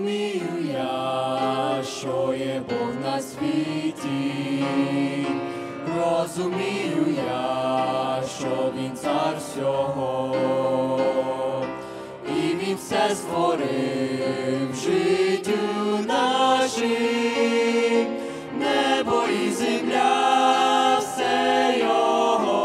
Розумію я, що є Бог на світі, розумію я, що Він цар всього, і Він все створив життю нашим, небо і земля, все Його.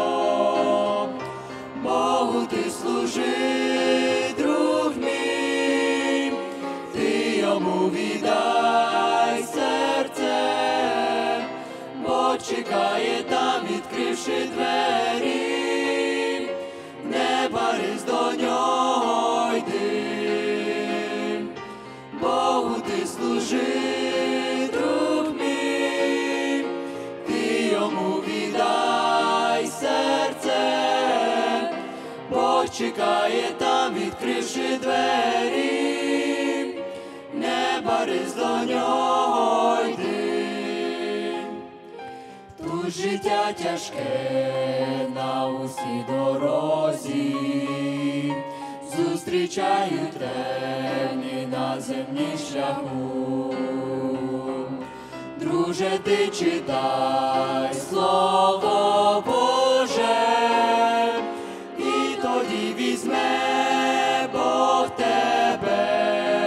Богу ти служи, друг мій, ти Йому віддай серце, бо чекає там, відкривши двері, не барись до нього йди. Богу ти служи, друг мій, ти Йому віддай серце, бо чекає там, відкривши двері, не барись до нього йди. Тут життя тяжке на усій дорозі, зустрічають темні на земній шляху. Друже, ти читай Слово Боже, і тоді візьме Бог тебе.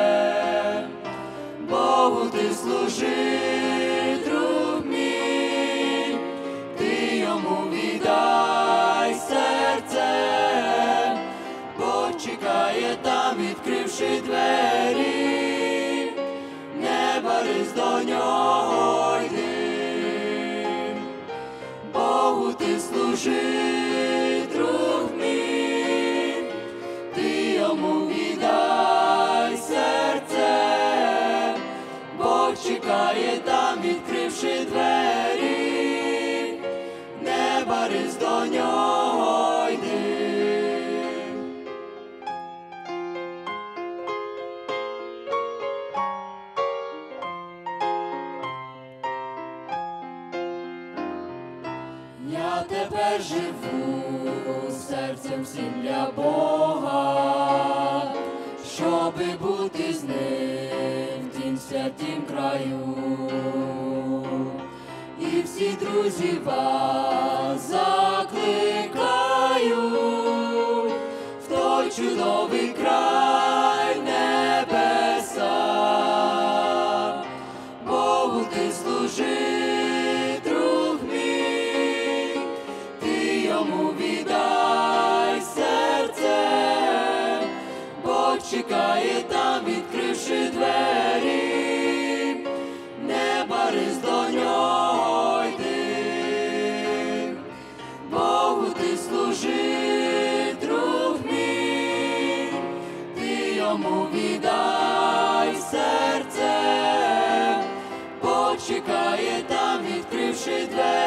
Богу ти служи, друг мій, ти Йому віддай серце, бо чекає там, відкривши двері, не барись до нього йди. Богу ти служи, друг мій, ти Йому віддай серце, бо чекає там, відкривши двері, не барись до нього йди. Я тепер живу серцем всім для Бога, щоби бути з ним в тім святім краю. І всі друзі вас закликаю в той чудовий край небеса. Богу ти служи, друг мій, ти Йому віддай серце, бо чекає там, відкривши двері, не барись до нього йди. Богу ти служи, друг мій, ти Йому віддай серце, бо чекає там, відкривши двері.